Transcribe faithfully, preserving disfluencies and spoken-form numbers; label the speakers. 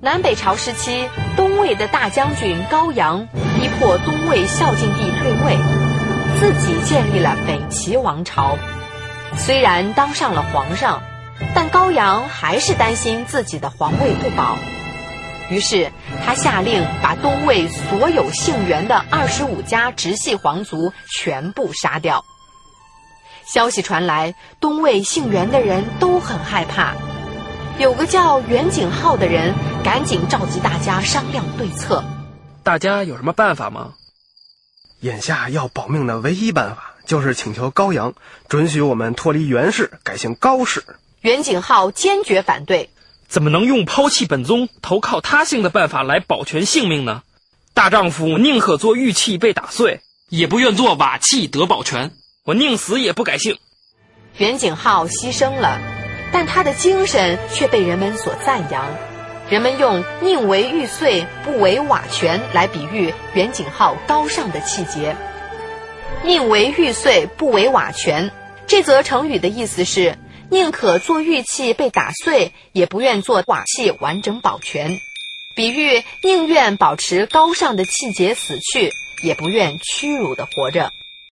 Speaker 1: 南北朝时期，东魏的大将军高阳逼迫东魏孝敬帝退位，自己建立了北齐王朝。虽然当上了皇上，但高阳还是担心自己的皇位不保，于是他下令把东魏所有姓袁的二十五家直系皇族全部杀掉。消息传来，东魏姓袁的人都很害怕。有个叫袁景浩的人赶紧召集大家商量对策。
Speaker 2: 大家有什么办法吗？
Speaker 3: 眼下要保命的唯一办法就是请求高阳准许我们脱离袁氏，改姓高氏。
Speaker 1: 袁景浩坚决反对。
Speaker 2: 怎么能用抛弃本宗投靠他姓的办法来保全性命呢？大丈夫宁可做玉器被打碎，
Speaker 4: 也不愿做瓦器得保全。
Speaker 2: 我宁死也不改姓。
Speaker 1: 袁景浩牺牲了，但他的精神却被人们所赞扬。人们用宁为玉碎不为瓦全来比喻袁景浩高尚的气节。宁为玉碎不为瓦全，这则成语的意思是宁可做玉器被打碎，也不愿做瓦器完整保全，比喻宁愿保持高尚的气节死去，也不愿屈辱地活着。